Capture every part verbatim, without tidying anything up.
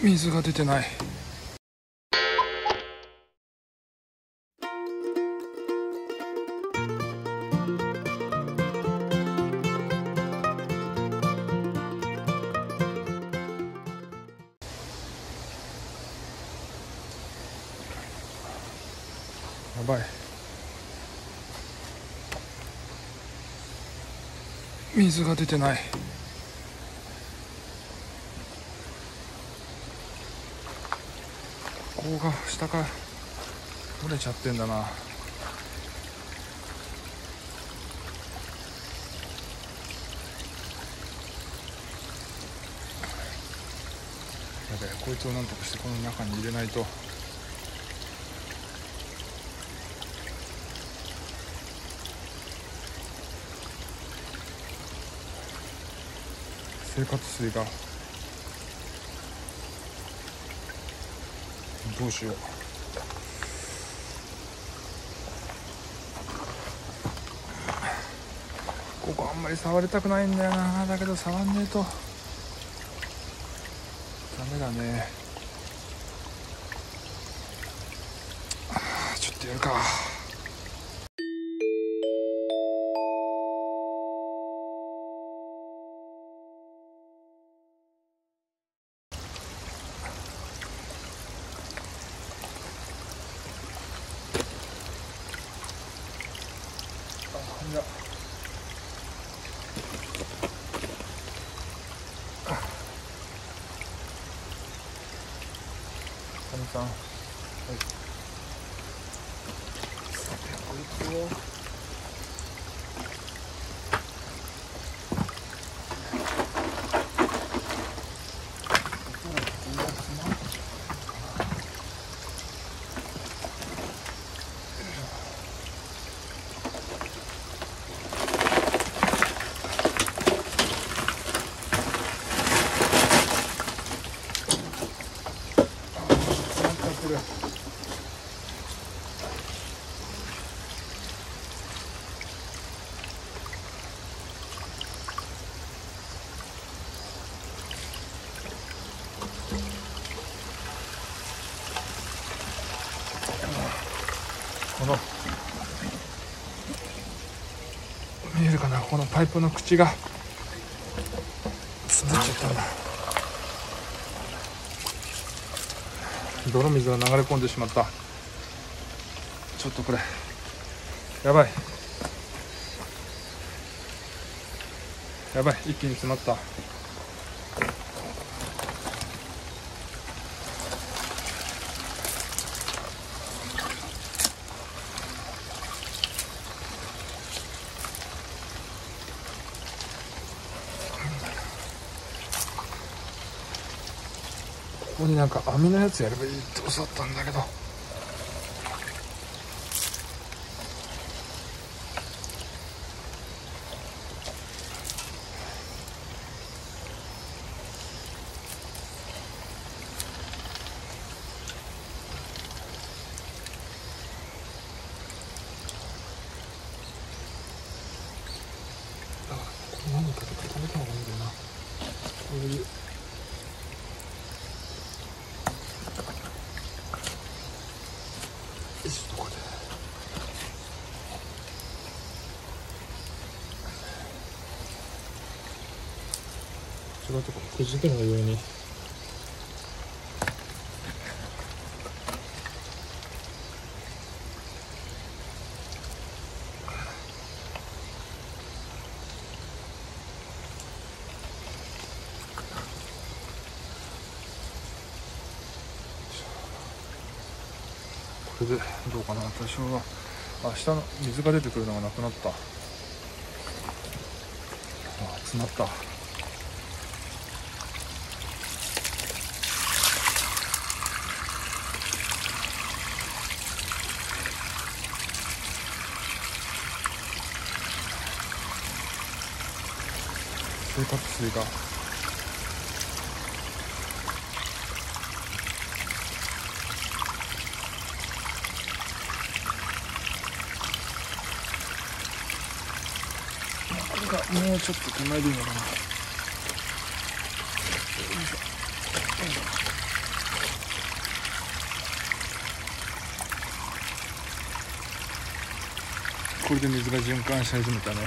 水が出てない。やばい、水が出てない。ここが下から折れちゃってんだな。やべえ、こいつをなんとかしてこの中に入れないと。生活水がどうしよう。ここあんまり触りたくないんだよな。だけど触んねえとダメだね。あー、ちょっとやるか。いや、かみさん、はい、さてこいつをこの見えるかな、このパイプの口が詰まっちゃったんだ。泥水が流れ込んでしまった。ちょっとこれやばいやばい、一気に詰まった。ここになんか網のやつやればいいって教わったんだけど、何かと固めた方がいいんだよな。こういうとこで違うとこくじけないように。これでどうかな。多少はあ、下の水が出てくるのがなくなった。あ、詰まった。生活水がこれがもうちょっと手前でいいのかな。よいしょよいしょ。 これで水が循環し始めたね。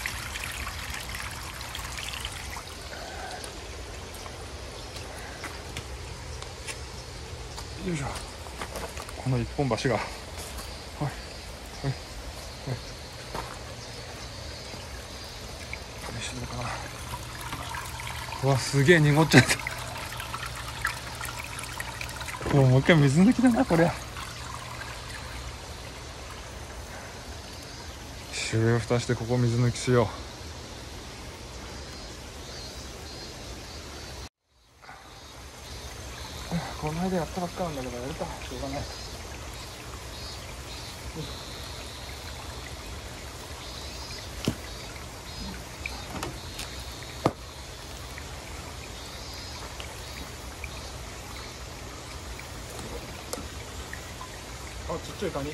よいしょ。この一本橋がはいはいはいよいしょ、どうかな。うわ、すげえ濁っちゃった。もうもう一回水抜きだなこりゃ。上を蓋してここ水抜きしよう。この間やったばっかなんだけどやるか、しょうがない。あ、ちっちゃいカニ。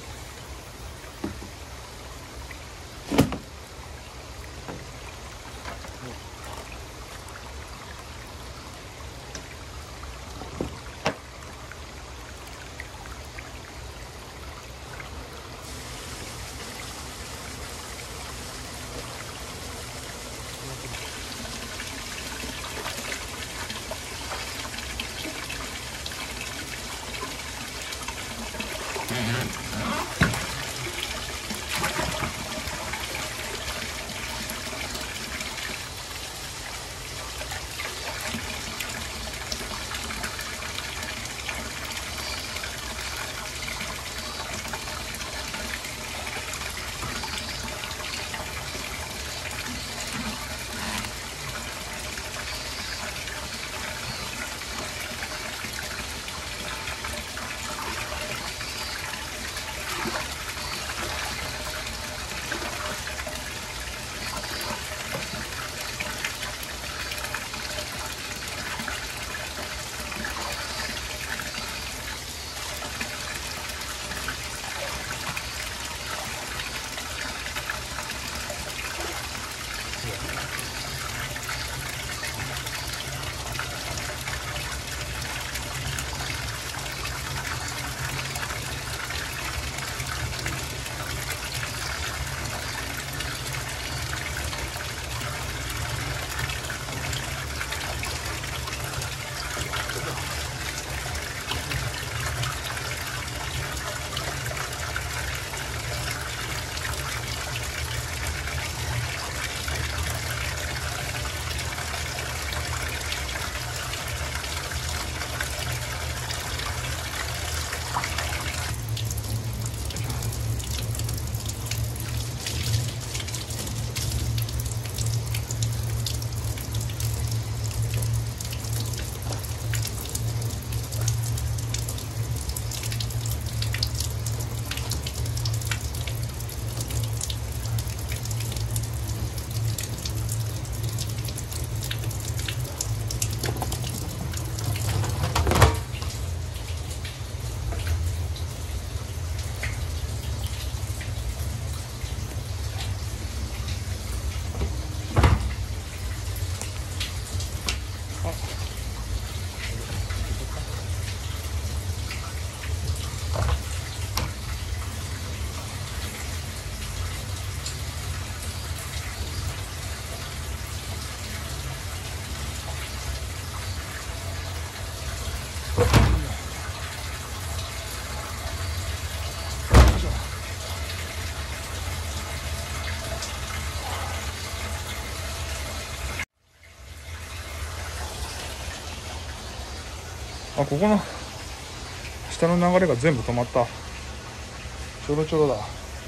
あ、ここの下の流れが全部止まった。ちょろちょろだ。や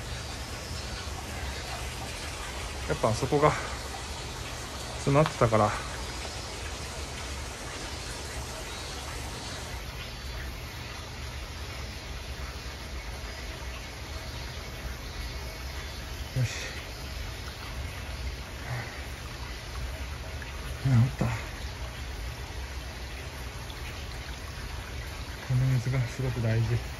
っぱあそこが詰まってたから。よし、治った。この水がすごく大事。